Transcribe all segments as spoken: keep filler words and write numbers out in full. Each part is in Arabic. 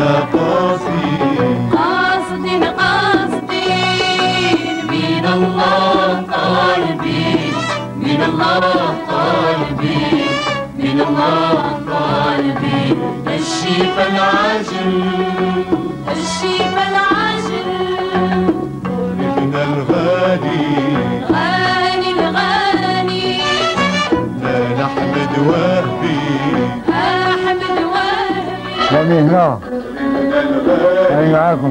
احنا قاصدين قاصدين قاصدين من الله طالبين، من الله طالبين، من الله طالبين الشفاء العاجل، الشفاء العاجل. طالبنا الغالي غالي الغالي لا نحمد وهبي، أحمد وهبي رامي هنا أنا معاكم.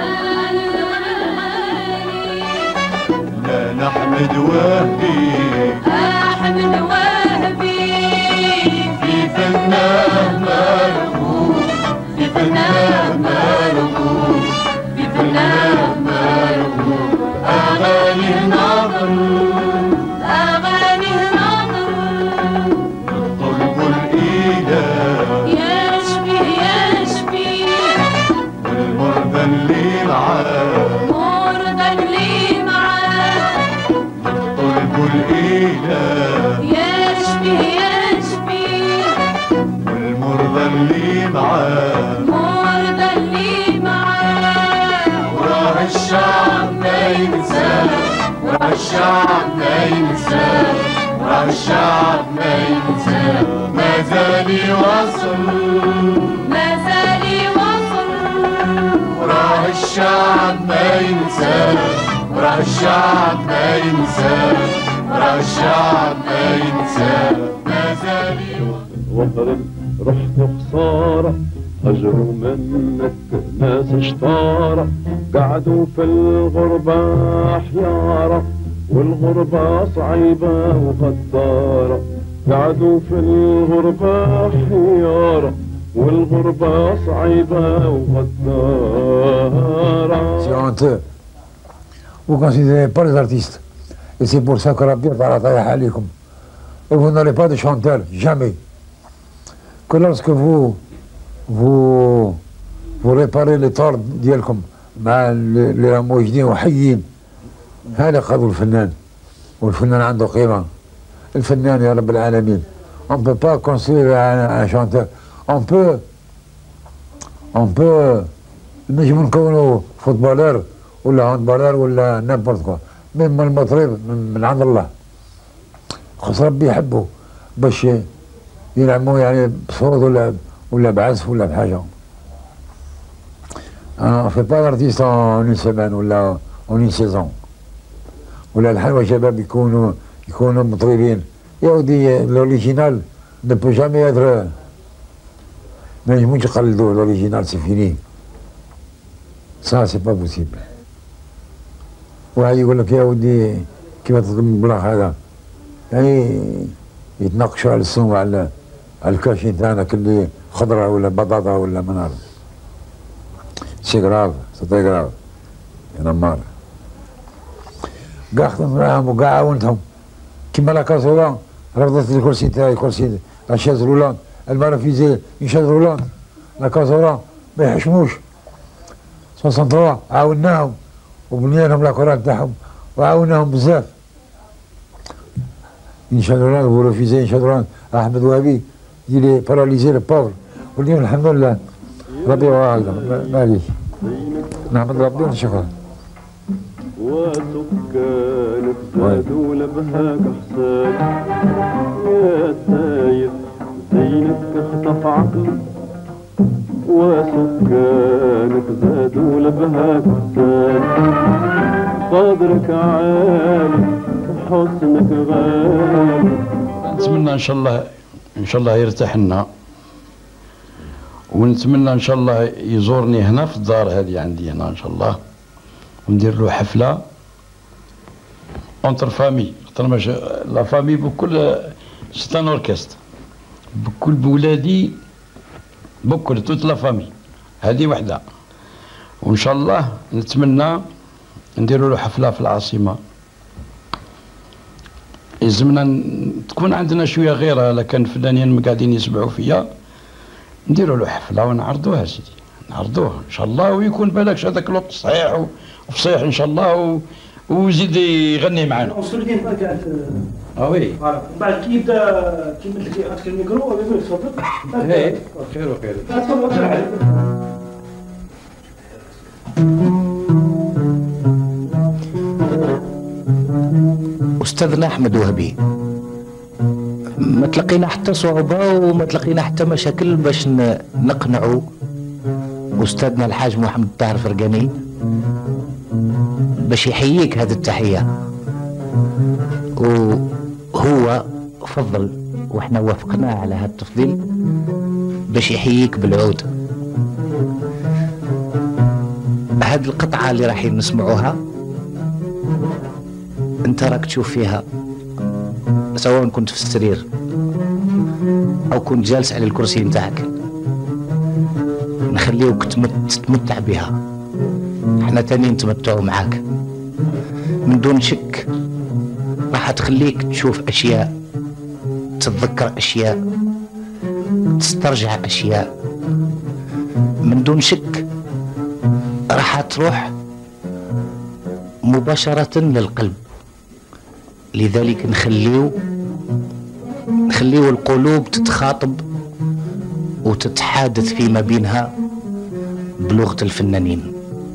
لا نحمد وهبي أحمد وهبي في فناه مرغوب، في فناه مرغوب، في فناه مرغوب. أغاني ناظر، أغاني ناظر القلب الإله يشفي يشفي والمرضى اللي معاه، مرضى اللي معاه القلب الإله يشفي يشفي والمرضى اللي معاه. مرضى اللي معاه وراه الشعب ما ينساه، وراه الشعب ما ينساه، وراه الشعب ما ينساه. ما زال يواصل، ما زال يوصل وراه الشعب ما ينساه، وراه الشعب ما ينساه، وراه الشعب ما ينساه. ما زال يواصل. واضرب رحت خسارة هجروا منك ناس شطارة، قعدوا في الغربة حيارة والغربة صعيبة وغدارة، قعدوا في الغربة حيارة والغربة صعيبة وغدارة. C'est honteux. Vous ne considérez pas les artistes. Et c'est pour ça que Rabbi ta'ala tayaha alaykum. Et vous n'aurez pas de chanteur, jamais. Que lorsque vous, vous, vous réparez les torts ديالكم مع اللي موجودين وحيين، هذا قدر الفنان، والفنان عنده قيمة. الفنان يا رب العالمين. On ne peut pas construire un, un chanteur. On peut, on peut نجم نكونوا فوتبولر ولا هاندبولر ولا نابورت كوا، مما المطرب من, من عند الله. خص ربي يحبه باش ينعموا يعني بصوت ولا ولا بعزف ولا بحاجه. On fait pas d'artiste en une semaine ولا en une saison. ولا الحلوى شباب يكونوا يكونوا مطربين. يا ودي l'original ne peut jamais être. ما ينجموش يقلدوا l'original c'est fini. Ça c'est pas possible. واحد يقول لك يا ودي كيف تطلب المبلغ هذا؟ يعني يتناقشوا على السوم على على الكاشي تاعنا اللي خضرة ولا بطاطا ولا ما نعرف. سي غراف سي تري غراف انا مار. كاع خدمت معاهم وكاع عاونتهم كيما لا كاسولا رفضت الكرسي تاعي كرسي لاشاز رولان المرة في زي شاز رولان لا كاسولا ما يحشموش. ثلاثة وستين عاوناهم وبنينا لهم لاكورات تاعهم وعاوناهم بزاف. ينشدرون ورفيزين ينشدرون احمد وهبي يلي باراليزي لو بوفر واليوم الحمد لله ربي وعاقله معليش نحمد ربي ونشكره. وسكانك زادوا لبهاك حسان يا ساير زينك اخطف عقلك، وسكانك زادوا لبهاك حسان قدرك عالي وحسنك غالي. نتمنى ان شاء الله ان شاء الله يرتاح لنا، ونتمنى ان شاء الله يزورني هنا في الدار هذه عندي هنا ان شاء الله، وندير له حفله اونتر فامي، خاطر ماش لا فامي بكل ستان اوركستر بكل بولادي بكل توت لا فامي هذه وحده. وان شاء الله نتمنى نديروا له حفله في العاصمه. يلزمنا تكون عندنا شويه غيره، الا كان الفنانين قاعدين يسمعوا فيا نديروا له حفله ونعرضوها سيدي، نعرضوه ان شاء الله، ويكون بالكش هذاك الوقت صحيح وفصيح ان شاء الله، و... ويزيد يغني معنا. وصلني بقى كانت اه وي من بعد كي يبدا كي يمد لك الميكرو يقول لك تفضل. ايه خير وخير. تفضل. أستاذنا أحمد وهبي، ما تلقينا حتى صعوبة وما تلقينا حتى مشاكل باش نقنعوا أستاذنا الحاج محمد الطاهر فرقاني باش يحييك هذه التحية، وهو فضل واحنا وافقناه على هذا التفضيل باش يحييك بالعود. هذه القطعة اللي راح نسمعوها انت راك تشوف فيها، سواء كنت في السرير او كنت جالس على الكرسي نتاعك، نخليوك تتمتع بها، احنا تاني نتمتعوا معاك من دون شك. راح تخليك تشوف اشياء، تتذكر اشياء، تسترجع اشياء، من دون شك راح تروح مباشرة للقلب. لذلك نخليو نخليو القلوب تتخاطب وتتحادث فيما بينها بلغة الفنانين.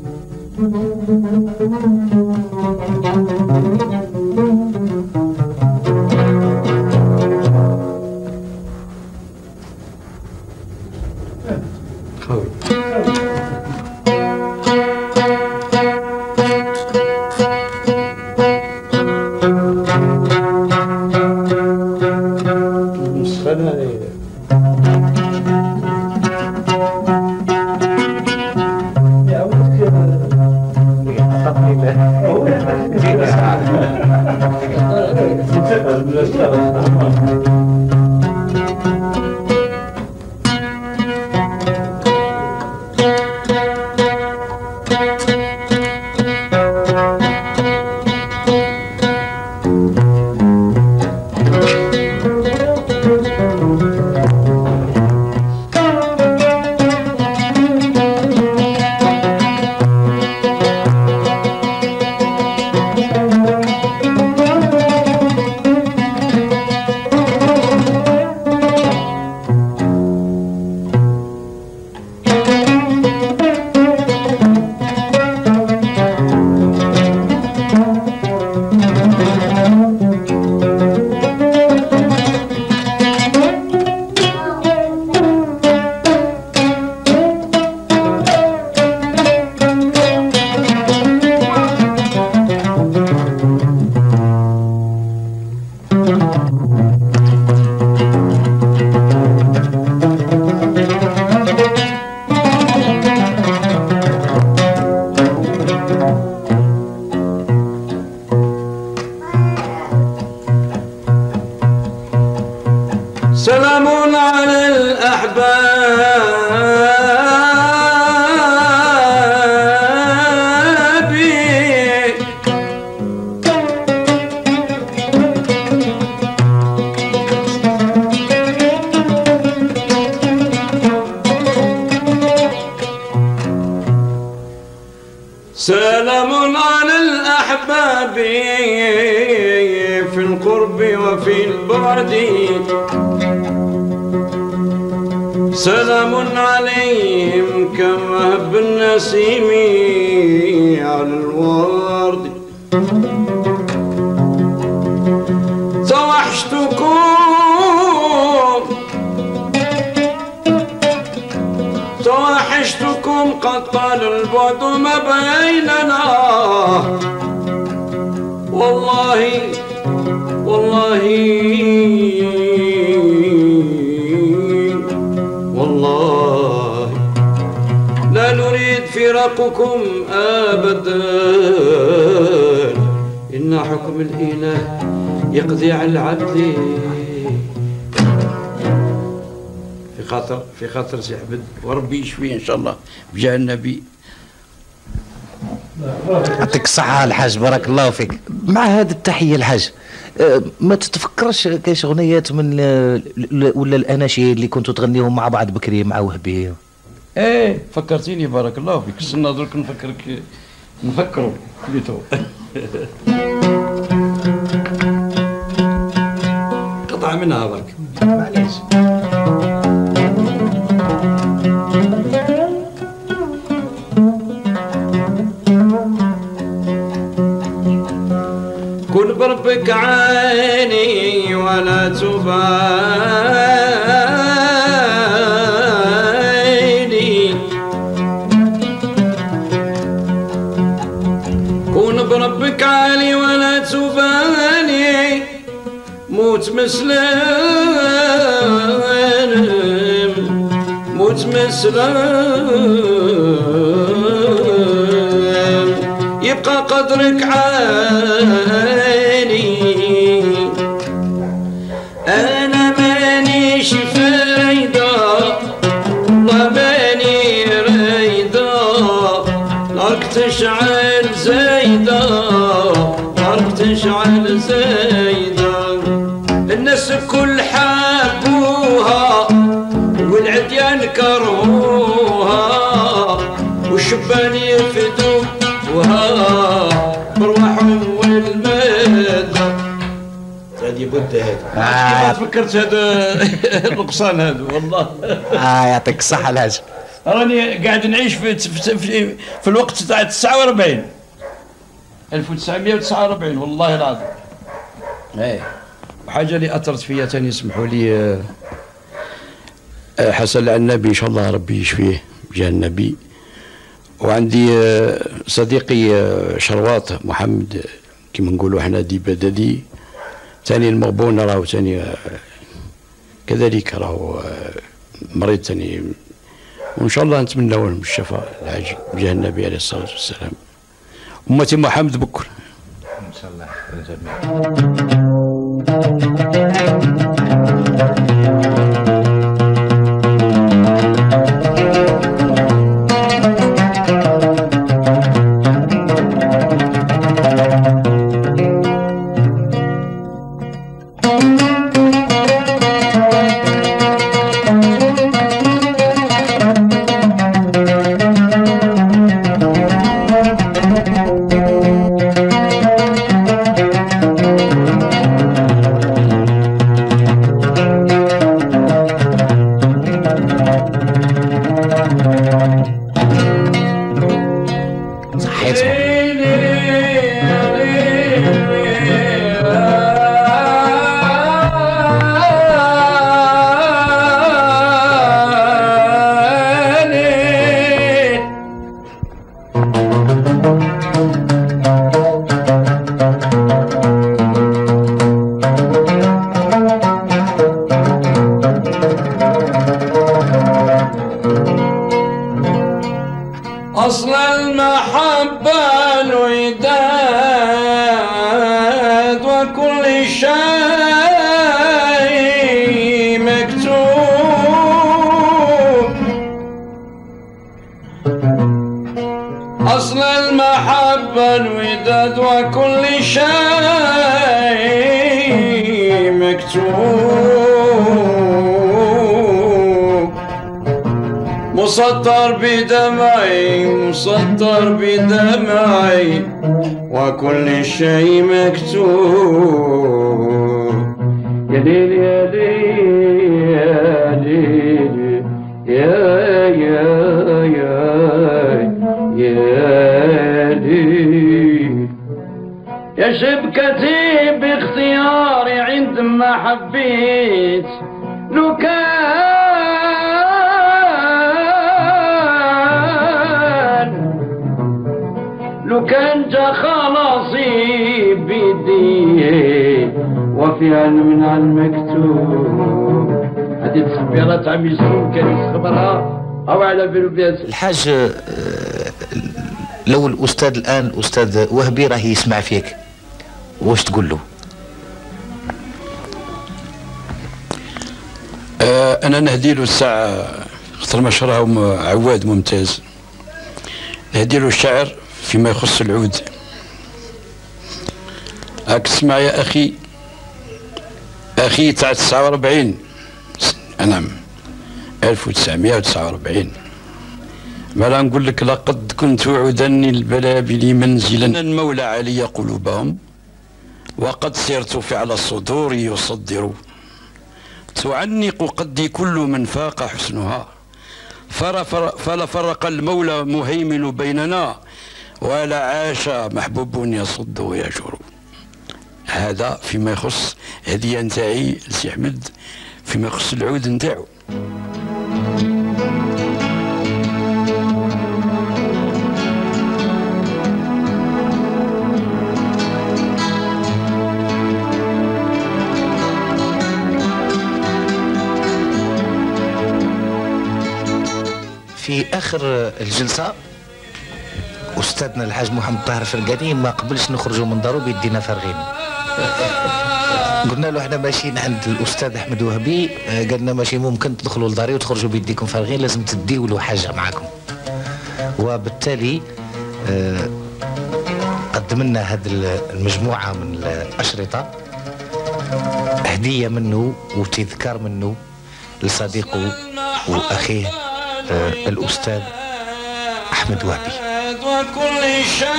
سلام على الأحباب سلام على الأحباب في القرب وفي البعد، سلام عليهم كما هب النسيم على الورد. توحشتكم توحشتكم قد طال البعد ما بيننا، والله والله والله لا نريد فراقكم أبدا، إن حكم الإله يقضي على العبد. في خاطر في خاطر سي أحمد وربي يشفيه إن شاء الله بجاه النبي. يعطيك الصحة الحاج، بارك الله فيك. مع هذه التحية الحاج، ما تتفكرش كاينش اغنيات من ولا الاناشيد اللي كنتوا تغنيهم مع بعض بكري مع وهبي؟ ايه فكرتيني بارك الله فيك. استنى درك نفكرك نفكروا كليتو. قطعة منها برك معليش. بربك عيني ولا تبالي كون بربك عالي ولا تبالي موت مسلم موت مسلم يبقى قدرك عالي انا مانيش فايدة والله ماني رايدة نارك تشعل زايدة نارك تشعل زايدة الناس كل حابوها والعديان كرهوها والشبان يفدوها بروحهم والمادة هذه بد هذا كيف فكرت هذا النقصان هذا والله اه يعطيك الصحة الحاج. راني قاعد نعيش في في, في, في الوقت تاع تسعة وأربعين ألف وتسعمائة وتسعة وأربعين والله العظيم. ايه وحاجة اللي أثرت فيا ثاني اسمحوا لي حسن العنابي إن شاء الله ربي يشفيه بجاه النبي. وعندي صديقي شرواط محمد كما نقولوا احنا دي بددي ثاني المغبون راهو ثاني كذلك راهو مريض ثاني وان شاء الله نتمنى لهم الشفاء العاجل بجاه النبي عليه الصلاه والسلام. امتي محمد بكر ان شاء الله. أصل المحبة الوداد وكل شيء مكتوب. أصل المحبة الوداد وكل شيء مكتوب مسطر بدمعي مسطر بدمعي وكل شيء مكتوب. يا ليل يا ليل يا ليل يا يا يا يا ليل يا شبكتي باختياري عندما حبيت لو كان لو كان جا خلاصي بيدي وفي علم على المكتوب. هذه التصبيرات عم يسرون كان يخبرها او على بالو بها الحاج. لو الاستاذ الان الاستاذ وهبي راه يسمع فيك واش تقول له؟ آه انا نهدي له الساعه خاطر مشروع عواد ممتاز. نهدي له الشعر فيما يخص العود. راك تسمع يا اخي اخي تاع تسعة وأربعين نعم ألف وتسعمائة وتسعة وأربعين. ما لا نقول لك لقد كنت عودني البلابل منزلا المولى علي قلوبهم وقد سرت فعل الصدور يصدر تعنق قدي كل من فاق حسنها فلا فرق المولى مهيمن بيننا ولا عاش محبوب يصد ويجر. هذا فيما يخص هديه نتاعي لسي احمد فيما يخص العود نتاعو. في اخر الجلسه استاذنا الحاج محمد طاهر فرقاني ما قبلش نخرجوا من دارو بيدينا فارغين. قلنا له احنا ماشيين عند الاستاذ احمد وهبي، قال لنا ماشي ممكن تدخلوا لداري وتخرجوا بيديكم فارغين، لازم تديوا له حاجه معاكم. وبالتالي قدم لنا هذه المجموعه من الاشرطه هديه منه وتذكار منه لصديقه واخيه الاستاذ احمد وهبي. وكل شيء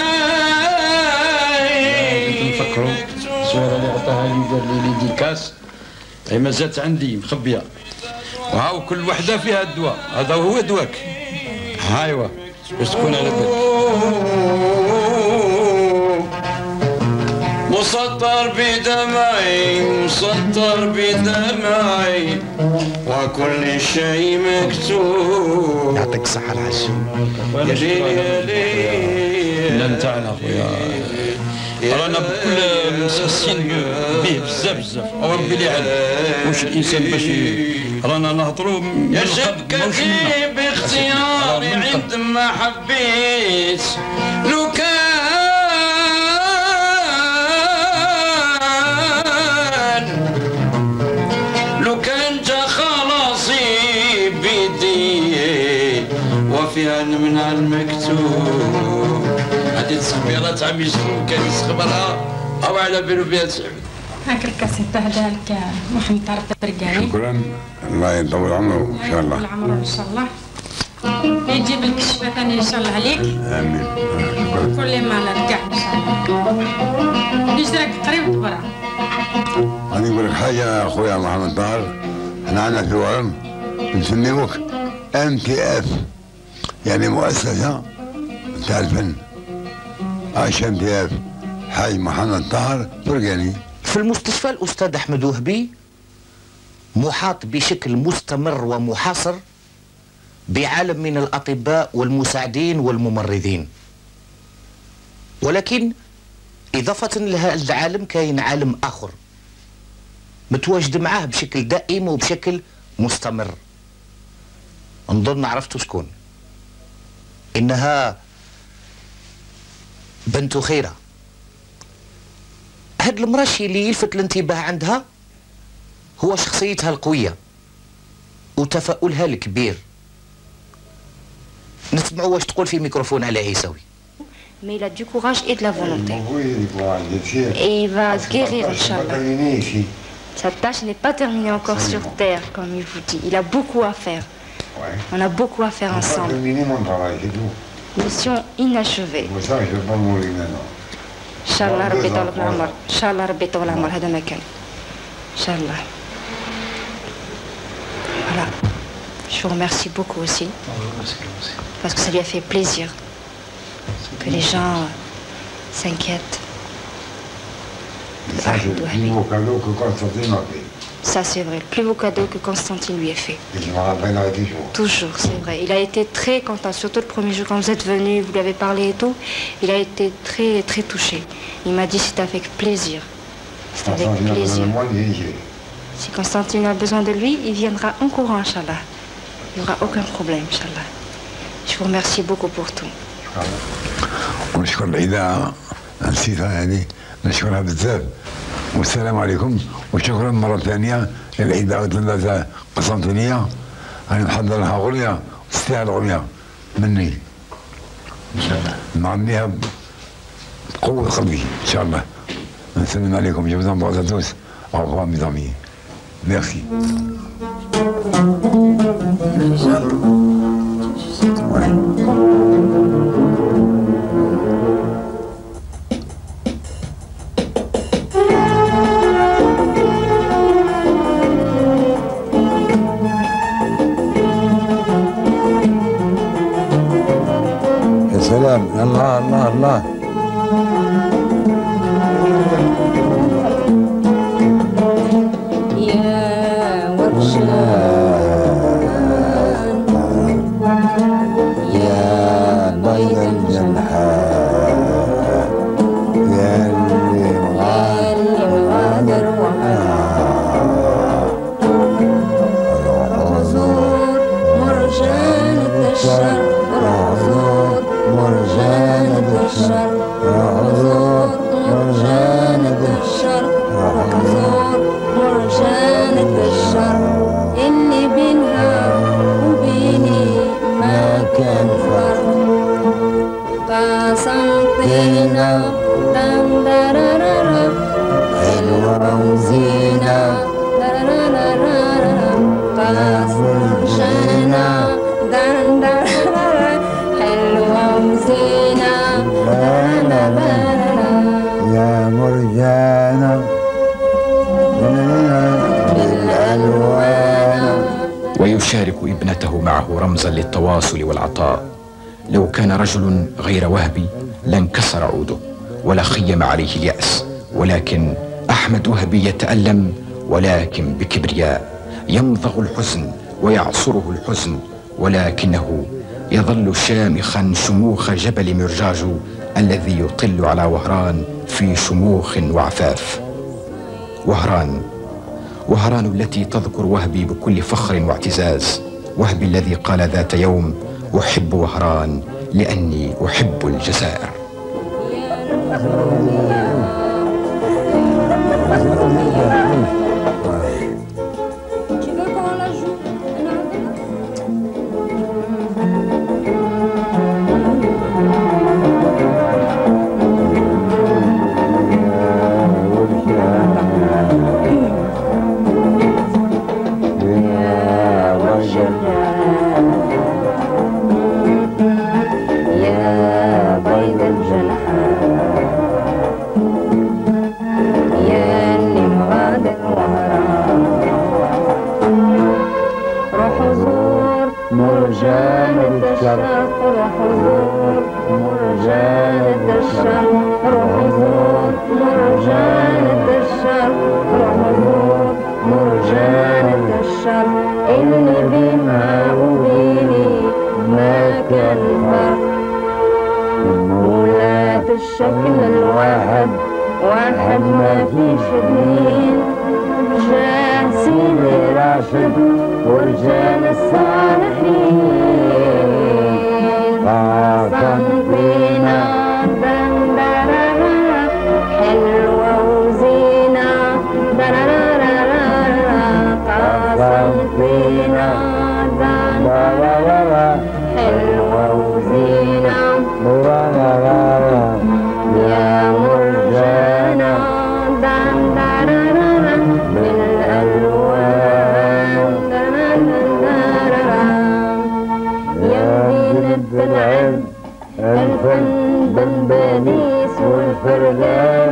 نفكروا الصوره اللي عطاها لي دار لي ديكاس هي مازالت عندي مخبيه، وهاو كل وحده فيها الدواء، هذا هو دواك. هايوا باش تكون على بالك. مسطر بدمعي مسطر بدمعي وكل شيء مكتوب. يعطيك الصحة الحاج. يا ليل لا نتاعنا خويا رانا بكل مسسين به بزاف بزاف، وربي اللي يعلم واش الانسان باش رانا نهضروا يا شبكتي باختياري عندما حبيت لو كان لو كان جا خلاصي بيدي وفيها من المكتوب. هذه التصبيرات عم يشوفوا كان يسخبرها او على بالو بها سعود. هاك الكاسيت تهدى لك محمد طارق البرقاني. شكرا، الله يطول عمره ان شاء الله. يطول عمره ان شاء الله. يجيب لك الشفاء ثاني ان شاء الله عليك. امين. شكرا. كل ما نرجع ان شاء الله. يجي لك قريب تبرع. أنا نقول لك حاجة يا أخويا محمد طاهر، إحنا عندنا في الورم نسميوك إم تي إف، يعني مؤسسة تاع الفن. عاش إم تي إف حاج محمد طاهر فرقاني. في المستشفى الأستاذ أحمد وهبي محاط بشكل مستمر ومحاصر بعالم من الأطباء والمساعدين والممرضين، ولكن إضافة لهذا العالم كاين عالم آخر متواجد معاه بشكل دائم وبشكل مستمر. نظن عرفتوا شكون. إنها بنت خيرة. هاد المرأة اللي يلفت الانتباه عندها هو شخصيتها القوية وتفاؤلها الكبير. نسمعوا واش تقول في ميكروفون على عيسوي. Mais il a du courage et de la volonté. Et il va se guérir, Inch'Allah. Sa tâche n'est pas terminée encore sur Terre, comme il vous dit. Il a beaucoup à faire. On a beaucoup à faire ensemble. Mission inachevée. Inch'Allah, Rabbi Talib l'Amar. Inch'Allah, Rabbi Talib l'Amar. هذا مكان. Inch'Allah. Voilà. Je vous remercie beaucoup aussi. Parce que ça lui a fait plaisir que les gens s'inquiètent. Ça, c'est le plus beau cadeau que Constantine m'a fait. Ça, c'est vrai. Le plus beau cadeau que Constantine lui ait fait. Et je me rappellerai toujours. Toujours, c'est vrai. Il a été très content, surtout le premier jour quand vous êtes venu, vous lui avez parlé et tout. Il a été très, très touché. Il m'a dit c'est avec plaisir. C'est avec plaisir. Si Constantine a besoin de lui, il viendra en courant, Inch'Allah. Il n'y aura aucun problème, Inch'Allah. Je vous remercie beaucoup pour tout. ونشكر الإذاعة نسيتها يعني نشكرها بزاف. والسلام عليكم وشكرا مرة ثانية للإذاعة الثلاثة قسنطينية. أنا محضر لها أغنية تستاهل أغنية مني إن شاء الله نغنيها بقوة قلبي إن شاء الله. نسلم عليكم je vous embrasse à tous. Au revoir mes amis. Merci. سلام الله الله الله الشر روح زور مرجانة الشر روح زور مرجانة الشر روح زور مرجانة الشر اللي بينها وبيني ما كان فرق قسمتنا دندرررر حلوة وزينة دررررر قسمتنا دندررر حلوة وزينة يا مرجانة بالألوان. ويشارك ابنته معه رمزا للتواصل والعطاء. لو كان رجل غير وهبي لانكسر عوده ولا خيم عليه اليأس، ولكن أحمد وهبي يتألم ولكن بكبرياء، يمضغ الحزن ويعصره الحزن، ولكنه يظل شامخا شموخ جبل مرجاج الذي يطل على وهران في شموخ وعفاف. وهران وهران التي تذكر وهبي بكل فخر واعتزاز، وهبي الذي قال ذات يوم: أحب وهران لأني أحب الجزائر. الشكل الواحد واحد ما فيش اثنين، شاه سيدي راشد ورجال الصالحين. قسمتنا دندرررر حلوة وزينة دررررر قسمتنا دندرررر حلوة وزينة يا مرجانة دندرررر بالألوان دندرررر يا مدينة العز الفن بالبنيس والفرقان